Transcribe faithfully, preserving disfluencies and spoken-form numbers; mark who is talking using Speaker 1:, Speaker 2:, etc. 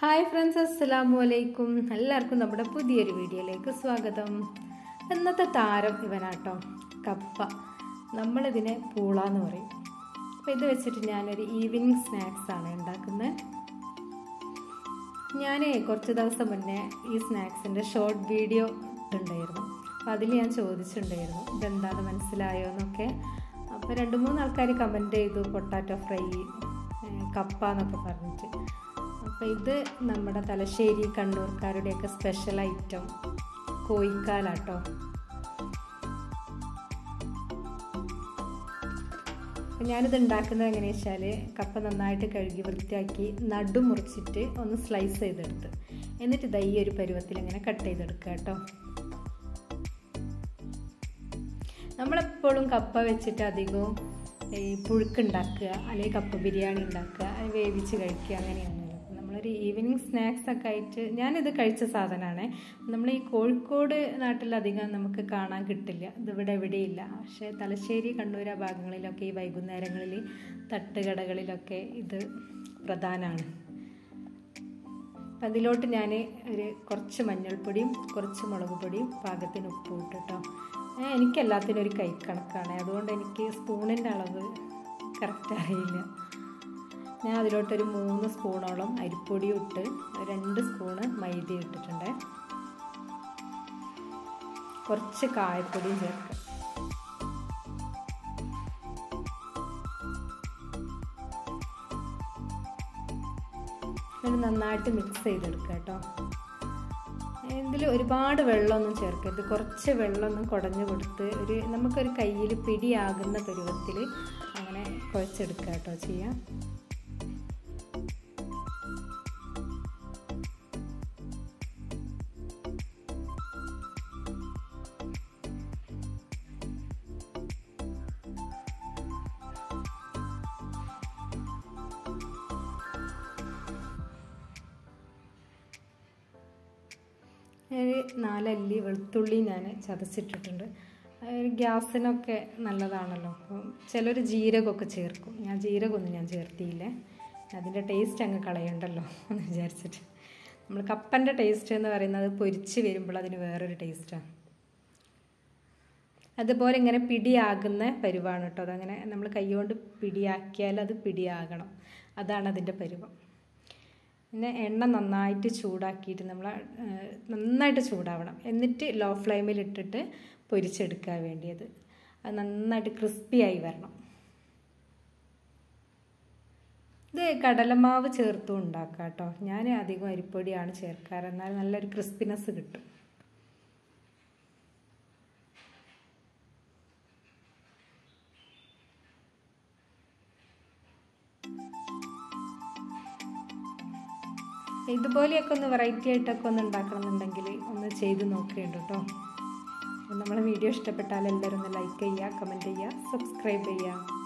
Speaker 1: Hi friends, അസ്സലാമു അലൈക്കും. എല്ലാവർക്കും നമ്മുടെ പുതിയൊരു വീഡിയോയിലേക്ക് സ്വാഗതം. ഇന്നത്തെ താരം ഇവനാട്ടോ, കപ്പ. നമ്മളിതിനെ പൂള എന്ന് പറയും. അപ്പോൾ ഇത് വെച്ചിട്ട് ഞാനൊരു ഈവനിങ് സ്നാക്സാണ് ഉണ്ടാക്കുന്നത്. ഞാൻ കുറച്ച് ദിവസം മുന്നേ ഈ സ്നാക്സിൻ്റെ ഷോർട്ട് വീഡിയോ ഉണ്ടായിരുന്നു. അപ്പോൾ അതിൽ ഞാൻ ചോദിച്ചിട്ടുണ്ടായിരുന്നു ഇതെന്താണെന്ന് മനസ്സിലായോ എന്നൊക്കെ. അപ്പോൾ രണ്ട് മൂന്ന് ആൾക്കാർ കമൻറ്റ് ചെയ്തു പൊട്ടാറ്റോ ഫ്രൈ, കപ്പ എന്നൊക്കെ പറഞ്ഞിട്ട്. അപ്പോൾ ഇത് നമ്മുടെ തലശ്ശേരി കണ്ണൂർക്കാരുടെയൊക്കെ സ്പെഷ്യൽ ഐറ്റം കോഴിക്കാലാട്ടോ. അപ്പോൾ ഞാനിത് ഉണ്ടാക്കുന്നത് എങ്ങനെയാണെന്ന് വെച്ചാൽ കപ്പ നന്നായിട്ട് കഴുകി വൃത്തിയാക്കി നടു മുറിച്ചിട്ട് ഒന്ന് സ്ലൈസ് ചെയ്തെടുത്ത് എന്നിട്ട് ഇതാ ഈ ഒരു പരുവത്തിൽ ഇങ്ങനെ കട്ട് ചെയ്തെടുക്കുക കേട്ടോ. നമ്മളെപ്പോഴും കപ്പ വെച്ചിട്ട് അധികവും ഈ പുഴുക്കുണ്ടാക്കുക അല്ലെങ്കിൽ കപ്പ ബിരിയാണി ഉണ്ടാക്കുക, അത് വേവിച്ച് കഴിക്കുക, അങ്ങനെയാണ്. നമ്മളൊരു ഈവനിങ് സ്നാക്സ് ഒക്കെ ആയിട്ട് ഞാനിത് കഴിച്ച സാധനമാണ്. നമ്മൾ ഈ കോഴിക്കോട് നാട്ടിലധികം നമുക്ക് കാണാൻ കിട്ടില്ല, ഇതിവിടെ എവിടെയില്ല. പക്ഷേ തലശ്ശേരി കണ്ണൂർ ആ ഭാഗങ്ങളിലൊക്കെ ഈ വൈകുന്നേരങ്ങളിൽ തട്ടുകടകളിലൊക്കെ ഇത് പ്രധാനമാണ്. അപ്പം അതിലോട്ട് ഞാൻ ഒരു കുറച്ച് മഞ്ഞൾപ്പൊടിയും കുറച്ച് മുളക് പൊടിയും പാകത്തിന് ഉപ്പും ഇട്ടിട്ടോ. എനിക്കെല്ലാത്തിനും ഒരു കൈക്കണക്കാണ്, അതുകൊണ്ട് എനിക്ക് സ്പൂണിൻ്റെ അളവ് കറക്റ്റ് അറിയില്ല. ഞാൻ അതിലോട്ടൊരു മൂന്ന് സ്പൂണോളം അരിപ്പൊടി ഇട്ട് രണ്ട് സ്പൂണ് മൈദ ഇട്ടിട്ടുണ്ട്. കുറച്ച് കായപ്പൊടിയും ചേർക്കുക. ഇത് നന്നായിട്ട് മിക്സ് ചെയ്തെടുക്കുക കേട്ടോ. ഇതിൽ ഒരുപാട് വെള്ളമൊന്നും ചേർക്കരുത്, കുറച്ച് വെള്ളമൊന്നും കുടഞ്ഞു കൊടുത്ത് ഒരു നമുക്കൊരു കയ്യിൽ പിടിയാകുന്ന പരുവത്തിൽ അങ്ങനെ കുഴച്ചെടുക്കുക കേട്ടോ ചെയ്യാം. ഒരു നാലല്ലി വെളുത്തുള്ളി ഞാൻ ചതച്ചിട്ടിട്ടുണ്ട്. ഗ്യാസിനൊക്കെ നല്ലതാണല്ലോ. അപ്പം ചിലർ ജീരകമൊക്കെ ചേർക്കും, ഞാൻ ജീരകമൊന്നും ഞാൻ ചേർത്തിയില്ല. അതിൻ്റെ ടേസ്റ്റ് അങ്ങ് കളയണ്ടല്ലോ എന്ന് വിചാരിച്ചിട്ട്. നമ്മൾ കപ്പൻ്റെ ടേസ്റ്റ് എന്ന് പറയുന്നത് പൊരിച്ച് വരുമ്പോൾ അതിന് വേറൊരു ടേസ്റ്റാണ്. അതുപോലെ ഇങ്ങനെ പിടിയാകുന്ന പരുവാണ് കേട്ടോ. അതങ്ങനെ നമ്മൾ കൈകൊണ്ട് പിടിയാക്കിയാൽ അത് പിടിയാകണം, അതാണ് അതിൻ്റെ പരുവം. പിന്നെ എണ്ണ നന്നായിട്ട് ചൂടാക്കിയിട്ട് നമ്മൾ നന്നായിട്ട് ചൂടാവണം, എന്നിട്ട് ലോ ഫ്ലെയിമിൽ ഇട്ടിട്ട് പൊരിച്ചെടുക്കാൻ വേണ്ടിയത്. അത് നന്നായിട്ട് ക്രിസ്പിയായി വരണം. ഇത് കടലമാവ് ചേർത്തും ഉണ്ടാക്കാം കേട്ടോ. ഞാൻ അധികം അരിപ്പൊടിയാണ് ചേർക്കാറ്, എന്നാൽ നല്ലൊരു ക്രിസ്പിനെസ് കിട്ടും. ഇതുപോലെയൊക്കെ ഒന്ന് വെറൈറ്റി ആയിട്ടൊക്കെ ഒന്ന് ഉണ്ടാക്കണമെന്നുണ്ടെങ്കിൽ ഒന്ന് ചെയ്ത് നോക്കേണ്ട കേട്ടോ. നമ്മളെ വീഡിയോ ഇഷ്ടപ്പെട്ടാൽ എല്ലാവരും ഒന്ന് ലൈക്ക് ചെയ്യുക, കമൻറ്റ് ചെയ്യുക, സബ്സ്ക്രൈബ് ചെയ്യുക.